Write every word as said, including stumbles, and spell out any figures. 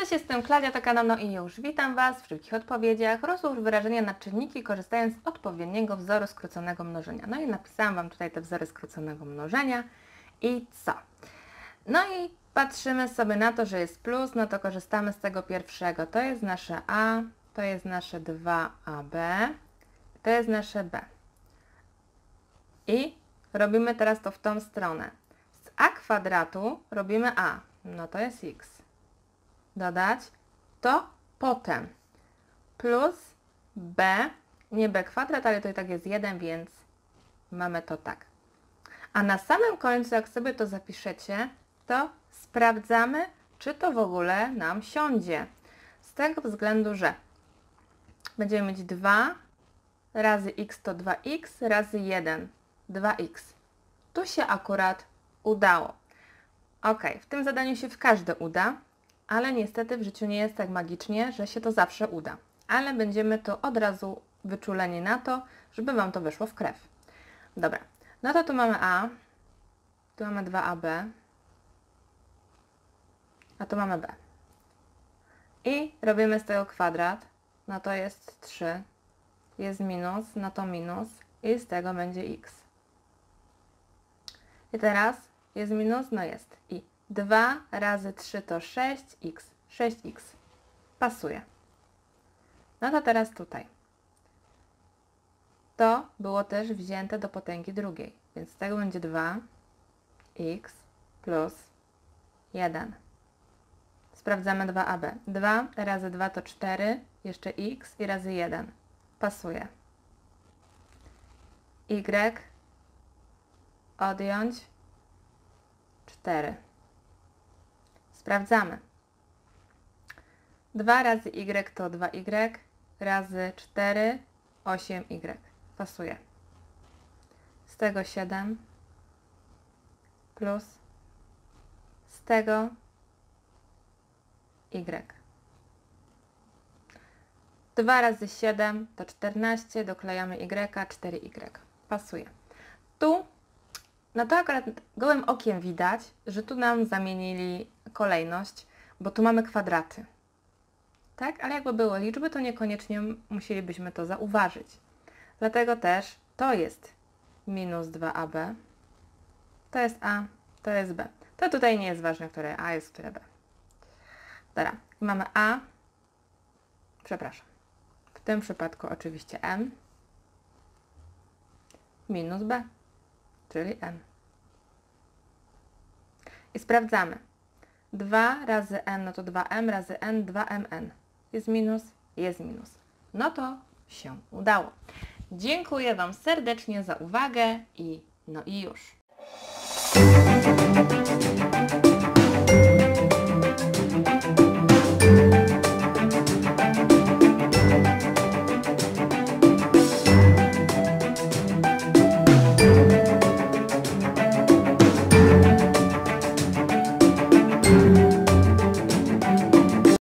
Cześć, jestem Klaudia, to kanał No i już. Witam Was w szybkich odpowiedziach. Rozłóż wyrażenia na czynniki, korzystając z odpowiedniego wzoru skróconego mnożenia. No i napisałam Wam tutaj te wzory skróconego mnożenia. I co? No i patrzymy sobie na to, że jest plus, no to korzystamy z tego pierwszego. To jest nasze a, to jest nasze dwa a b, to jest nasze b. I robimy teraz to w tą stronę. Z a kwadratu robimy a, no to jest x. Dodać, to potem plus b, nie b kwadrat, ale to i tak jest jeden, więc mamy to tak. A na samym końcu, jak sobie to zapiszecie, to sprawdzamy, czy to w ogóle nam siądzie. Z tego względu, że będziemy mieć dwa razy x to dwa x razy jeden, dwa x. Tu się akurat udało. Ok, w tym zadaniu się w każde uda, ale niestety w życiu nie jest tak magicznie, że się to zawsze uda. Ale będziemy to od razu wyczuleni na to, żeby Wam to wyszło w krew. Dobra, no to tu mamy a, tu mamy dwa a b, a tu mamy b. I robimy z tego kwadrat, no to jest trzy, jest minus, no to minus i z tego będzie x. I teraz jest minus, no jest i dwa razy trzy to sześć x, sześć x. Pasuje. No to teraz tutaj. To było też wzięte do potęgi drugiej, więc z tego będzie dwa x plus jeden. Sprawdzamy dwa a b. dwa razy dwa to cztery, jeszcze x i razy jeden. Pasuje. Y odjąć cztery. Sprawdzamy. dwa razy y to dwa y, razy cztery, osiem y. Pasuje. Z tego siedem plus z tego y. dwa razy siedem to czternaście, doklejamy y, cztery y. Pasuje. Tu, no to akurat gołym okiem widać, że tu nam zamienili kolejność, bo tu mamy kwadraty. Tak? Ale jakby było liczby, to niekoniecznie musielibyśmy to zauważyć. Dlatego też to jest minus dwa a b, to jest a, to jest b. To tutaj nie jest ważne, które a jest, które b. Dobra, mamy a, przepraszam, w tym przypadku oczywiście m, minus b, czyli n. I sprawdzamy. dwa razy n, no to dwa m razy n, dwa m n. Jest minus, jest minus. No to się udało. Dziękuję Wam serdecznie za uwagę i no i już.